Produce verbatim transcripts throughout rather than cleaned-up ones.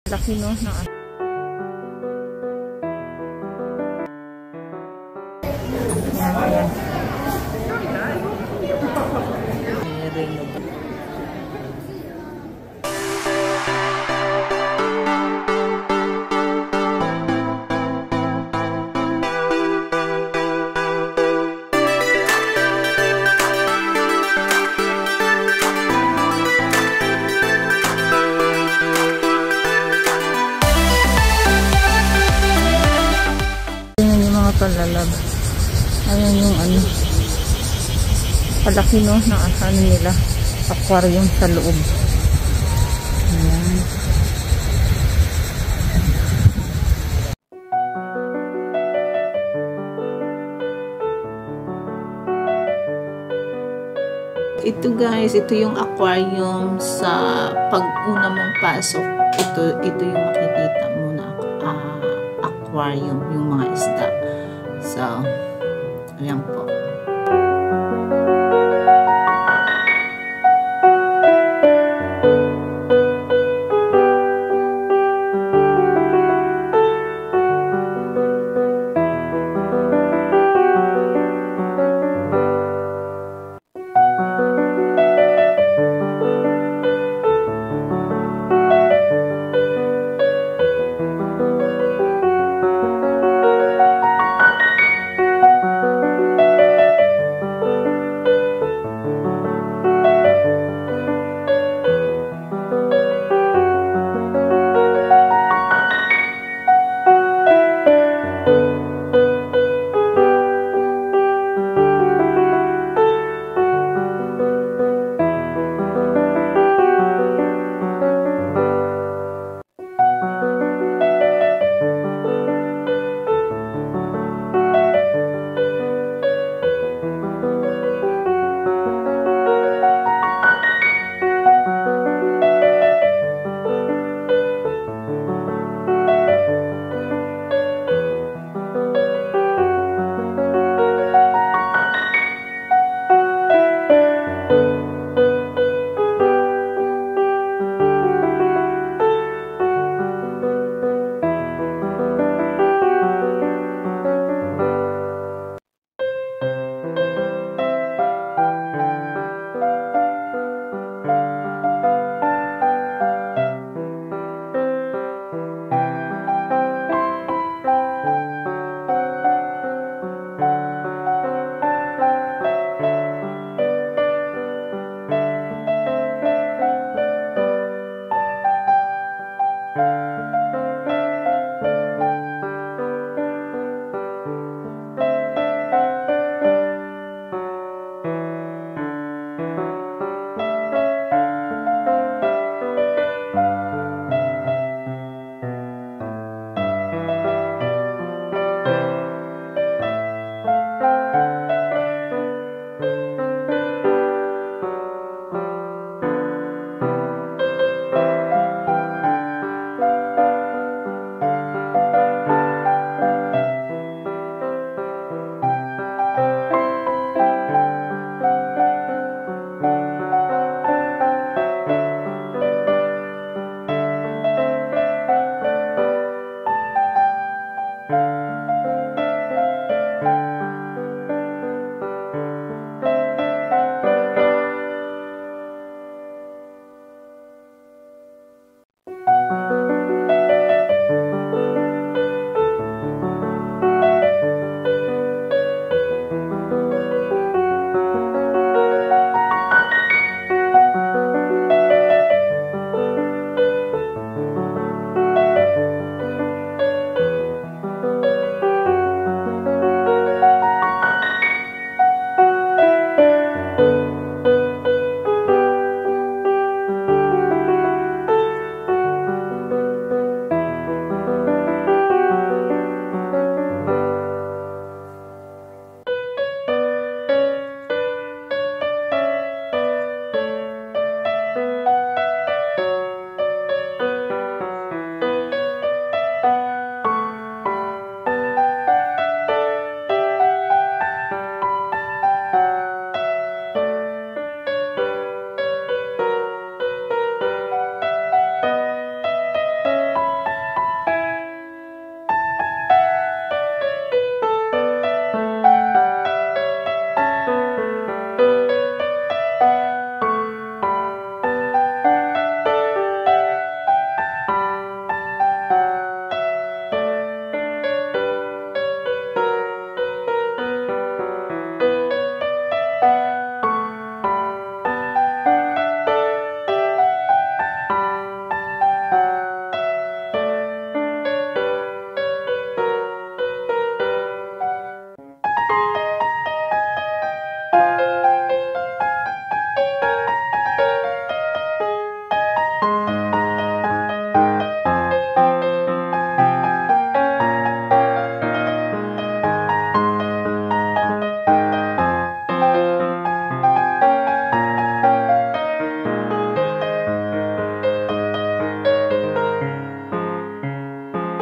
Laki no na. Ayan, ayan. Palalab. Ayan yung ano, palaki no na ano nila, aquarium sa loob. Ayan. Ito guys, ito yung aquarium sa pag-una mong pasok. Ito, ito yung makikita mo na uh, aquarium, yung mga isda. So, ayan po.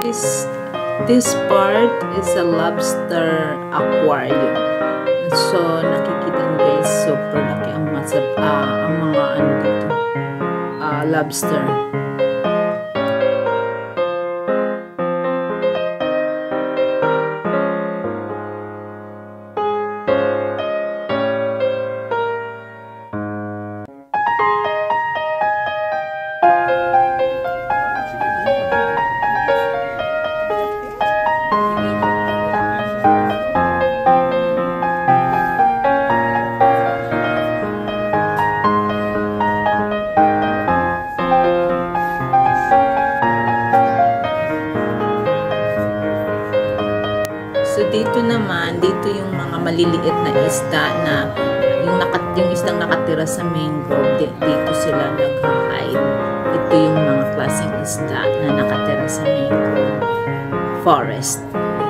this this part is a lobster aquarium. So nakikita nyo guys, super laki ang, masab uh, ang mga ano dito, uh, lobster. So, dito naman, dito yung mga maliliit na isda na yung, nakat yung isdang nakatira sa mangrove, dito sila nag-hide. Ito yung mga klaseng isda na nakatira sa mangrove forest.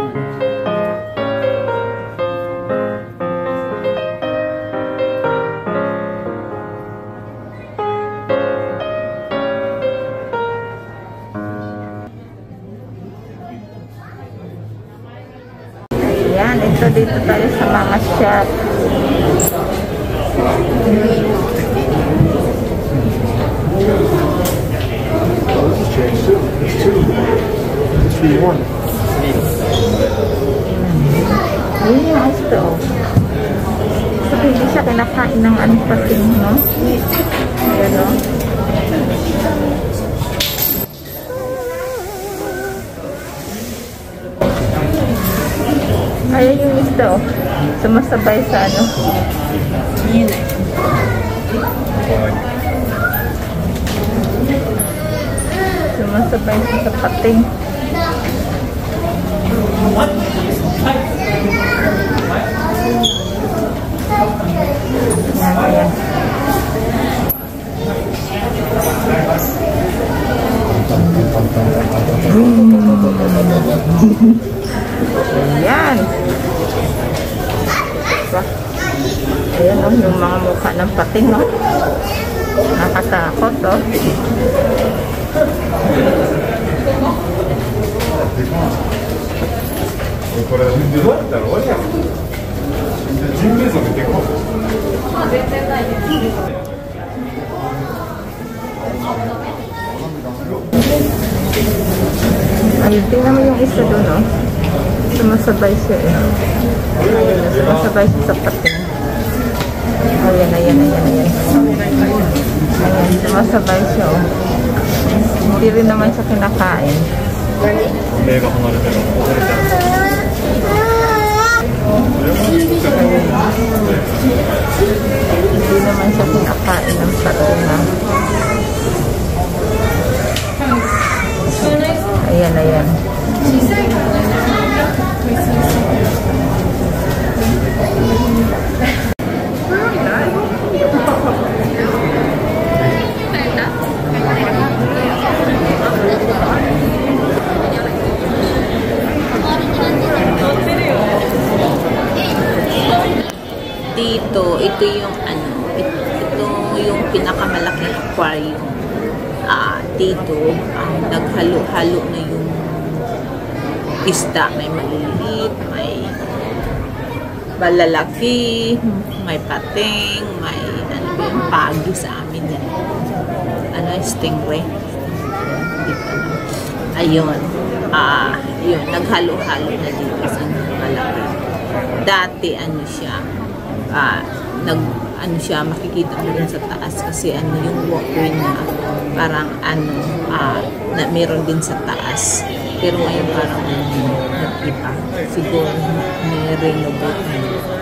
Yan, ito dito tayo sa mga shop. Yun yung gusto. So, hindi siya kinakain ng anong pating, no? Ayan, no? Ayan yung isda, oh. Sumasabay sa ano. Yun eh. Sumasabay sa pating. Yan, ayan. Ayan. Diba? Ayan, oh, yung mga mukha ng pating, no? Nakatakot, oh. Ayun, tingnan mo yung isa doon, oh. Sumasabay siya, eh. Ayun, sumasabay siya sa pating. Ayan, ayan, ayan, ayan. Ayan, sumasabay siya, oh. Hindi rin naman siya kinakain. Hindi naman siya kinakain ng pating, ah. Ayan, ayan. Dito, ito yung ano, ito yung pinakamalaking aquarium. Ah, dito, ah, naghalo-halo na yung isda. May maliliit, may malalaki, may pating, may ano ba yung pagi sa amin yan. Ano, stingray. Dito na. Ayun. Ah, yun, naghalo-halo na dito sa malaki. Dati, ano siya, ah, nag ano siya, makikita mo rin sa taas kasi ano yung walkway niya parang ano, ah, na meron din sa taas, pero ngayon parang ano, nag-iba siguro may renovate na.